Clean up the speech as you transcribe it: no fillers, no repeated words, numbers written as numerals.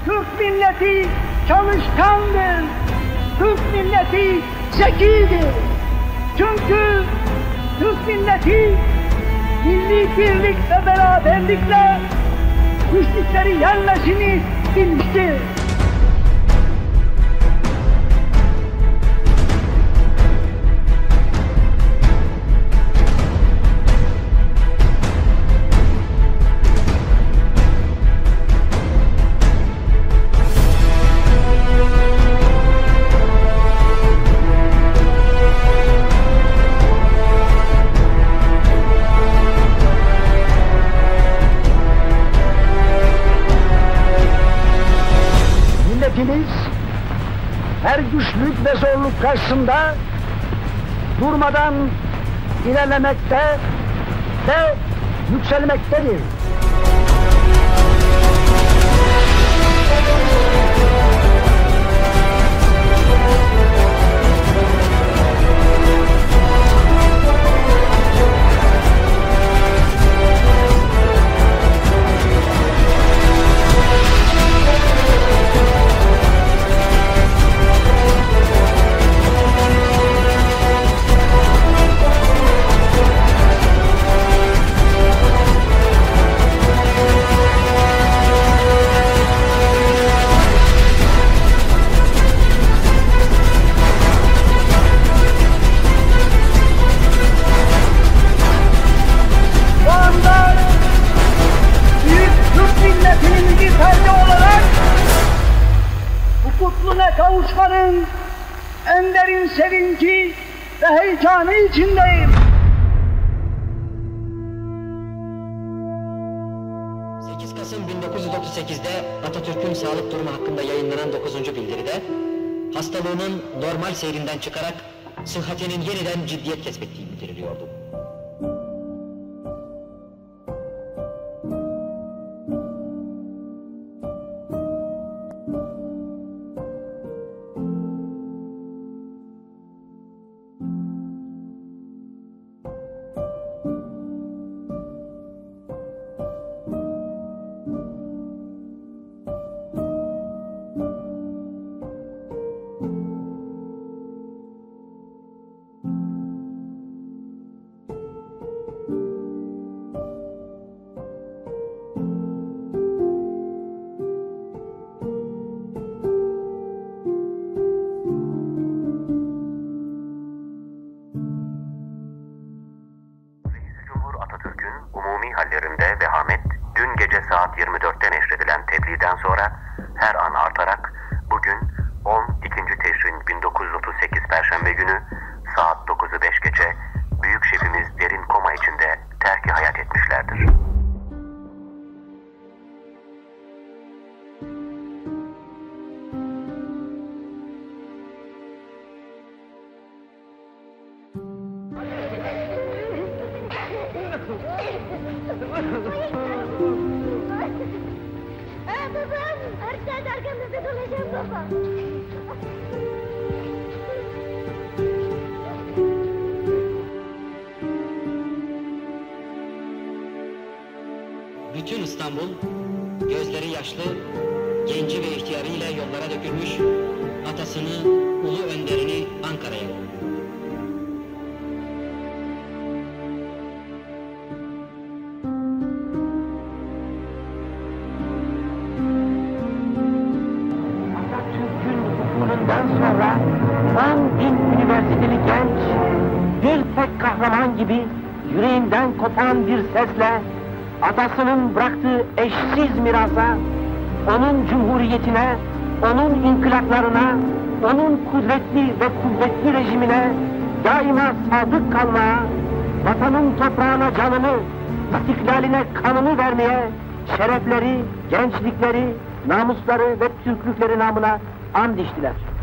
Türk milleti çalışkandır. Türk milleti zekidir. Çünkü Türk milleti milli birlik ve beraberlikle güçlükleri yenmesini bilmiştir. Milletimiz her güçlük ve zorluk karşısında durmadan ilerlemekte ve yükselmektedir. Kavuşmanın en derin sevinci ve heyecanı içindeyim. 8 Kasım 1938'de Atatürk'ün sağlık durumu hakkında yayınlanan 9. bildiride hastalığının normal seyrinden çıkarak sıhhatinin yeniden ciddiyet kesbettiği bildiriliyordu. hallerinde vehamet dün gece saat 24'te neşredilen tebliğden sonra her an artarak bugün 12. Teşrin 1938 Perşembe günü saat 9'u 5 geçe büyük şefimiz derin koma içinde terk-i hayat etmişlerdir. Babam, artık arkamızda kalacağım baba. Bütün İstanbul, gözleri yaşlı, genci ve ihtiyarıyla yollara dökülmüş, atasını, ulu önderini Ankara'ya yolluyor. Bundan sonra 10.000 üniversiteli genç, bir tek kahraman gibi yüreğinden kopan bir sesle atasının bıraktığı eşsiz mirasa, onun cumhuriyetine, onun inkılaplarına, onun kudretli ve kuvvetli rejimine daima sadık kalmaya, vatanın toprağına canını, istiklaline kanını vermeye, şerefleri, gençlikleri, namusları ve Türklükleri namına and içtiler.